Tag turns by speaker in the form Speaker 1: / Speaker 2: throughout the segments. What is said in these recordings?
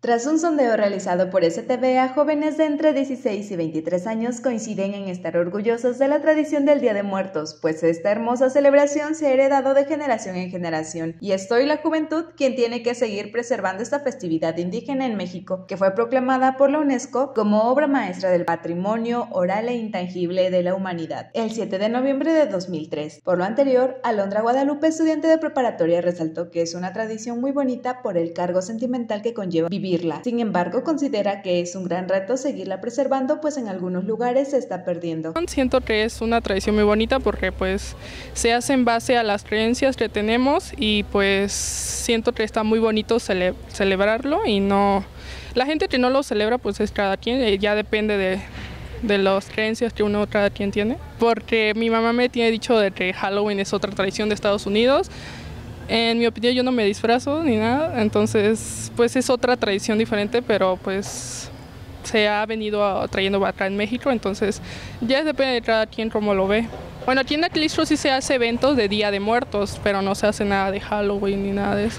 Speaker 1: Tras un sondeo realizado por STV a jóvenes de entre 16 y 23 años coinciden en estar orgullosos de la tradición del Día de Muertos, pues esta hermosa celebración se ha heredado de generación en generación, y es hoy la juventud quien tiene que seguir preservando esta festividad indígena en México, que fue proclamada por la UNESCO como obra maestra del patrimonio oral e intangible de la humanidad, el 7 de noviembre de 2003. Por lo anterior, Alondra Guadalupe, estudiante de preparatoria, resaltó que es una tradición muy bonita por el cargo sentimental que conlleva vivir. Sin embargo, considera que es un gran reto seguirla preservando, pues en algunos lugares se está perdiendo.
Speaker 2: Siento que es una tradición muy bonita porque pues se hace en base a las creencias que tenemos y pues siento que está muy bonito celebrarlo, y no, la gente que no lo celebra pues es cada quien, ya depende de las creencias que cada quien tiene, porque mi mamá me tiene dicho de que Halloween es otra tradición de Estados Unidos. En mi opinión, yo no me disfrazo ni nada, entonces pues es otra tradición diferente, pero pues se ha venido trayendo acá en México, entonces ya depende de cada quien cómo lo ve. Bueno, aquí en Atlixco sí se hace eventos de Día de Muertos, pero no se hace nada de Halloween ni nada de eso.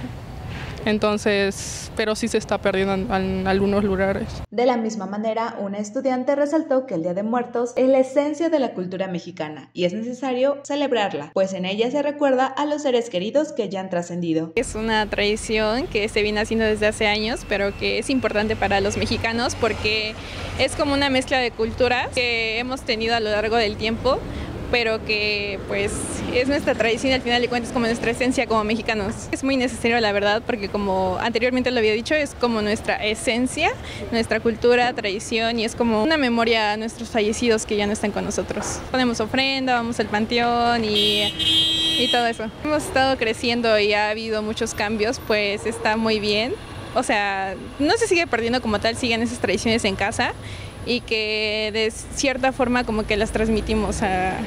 Speaker 2: Entonces, pero sí se está perdiendo en algunos lugares.
Speaker 1: De la misma manera, una estudiante resaltó que el Día de Muertos es la esencia de la cultura mexicana y es necesario celebrarla, pues en ella se recuerda a los seres queridos que ya han trascendido.
Speaker 3: Es una tradición que se viene haciendo desde hace años, pero que es importante para los mexicanos porque es como una mezcla de culturas que hemos tenido a lo largo del tiempo, pero que pues es nuestra tradición, al final de cuentas como nuestra esencia como mexicanos. Es muy necesario, la verdad, porque como anteriormente lo había dicho, es como nuestra esencia, nuestra cultura, tradición, y es como una memoria a nuestros fallecidos que ya no están con nosotros. Ponemos ofrenda, vamos al panteón y todo eso. Hemos estado creciendo y ha habido muchos cambios, pues está muy bien. O sea, no se sigue perdiendo como tal, siguen esas tradiciones en casa, y que de cierta forma como que las transmitimos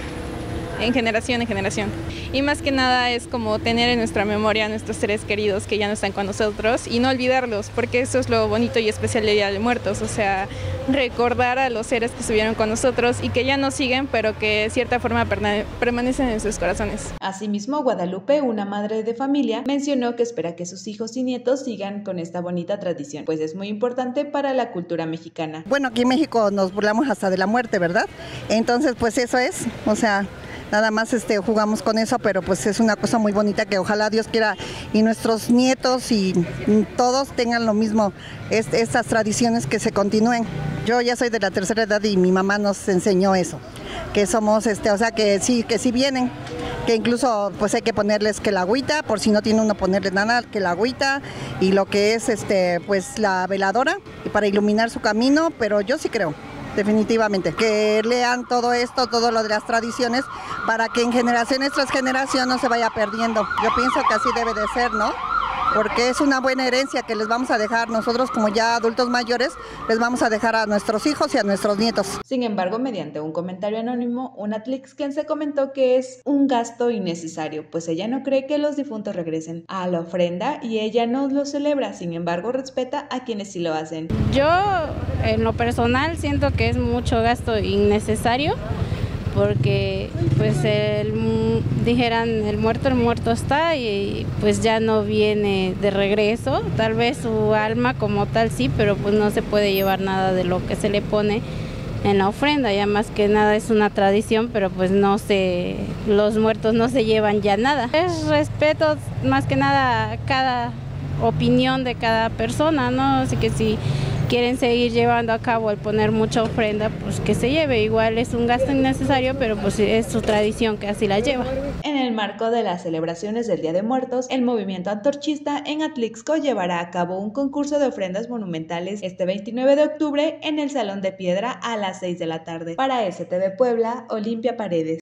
Speaker 3: en generación en generación. Y más que nada es como tener en nuestra memoria a nuestros seres queridos que ya no están con nosotros y no olvidarlos, porque eso es lo bonito y especial del Día de Muertos, o sea, recordar a los seres que estuvieron con nosotros y que ya no siguen, pero que de cierta forma permanecen en sus corazones.
Speaker 1: Asimismo, Guadalupe, una madre de familia, mencionó que espera que sus hijos y nietos sigan con esta bonita tradición, pues es muy importante para la cultura mexicana.
Speaker 4: Bueno, aquí en México nos burlamos hasta de la muerte, ¿verdad? Entonces, pues eso es, o sea, nada más jugamos con eso, pero pues es una cosa muy bonita que ojalá Dios quiera y nuestros nietos y todos tengan lo mismo, estas tradiciones que se continúen. Yo ya soy de la tercera edad y mi mamá nos enseñó eso, que somos, o sea, que sí vienen, que incluso pues hay que ponerles que la agüita, por si no tiene uno ponerles nada, que la agüita y lo que es pues la veladora para iluminar su camino, pero yo sí creo. Definitivamente, que lean todo esto, todo lo de las tradiciones, para que en generaciones tras generación no se vaya perdiendo. Yo pienso que así debe de ser, ¿no? Porque es una buena herencia que les vamos a dejar nosotros como ya adultos mayores, les vamos a dejar a nuestros hijos y a nuestros nietos.
Speaker 1: Sin embargo, mediante un comentario anónimo, una atlixquense comentó que es un gasto innecesario, pues ella no cree que los difuntos regresen a la ofrenda y ella no lo celebra, sin embargo respeta a quienes sí lo hacen.
Speaker 5: Yo en lo personal siento que es mucho gasto innecesario, porque pues dijeran el muerto está y pues ya no viene de regreso. Tal vez su alma como tal sí, pero pues no se puede llevar nada de lo que se le pone en la ofrenda, ya más que nada es una tradición, pero pues los muertos no se llevan ya nada. Es respeto más que nada a cada opinión de cada persona, ¿no? Así que si quieren seguir llevando a cabo el poner mucha ofrenda, pues que se lleve. Igual es un gasto innecesario, pero pues es su tradición que así la lleva.
Speaker 1: En el marco de las celebraciones del Día de Muertos, el movimiento antorchista en Atlixco llevará a cabo un concurso de ofrendas monumentales este 29 de octubre en el Salón de Piedra a las 6 de la tarde. Para STV Puebla, Olimpia Paredes.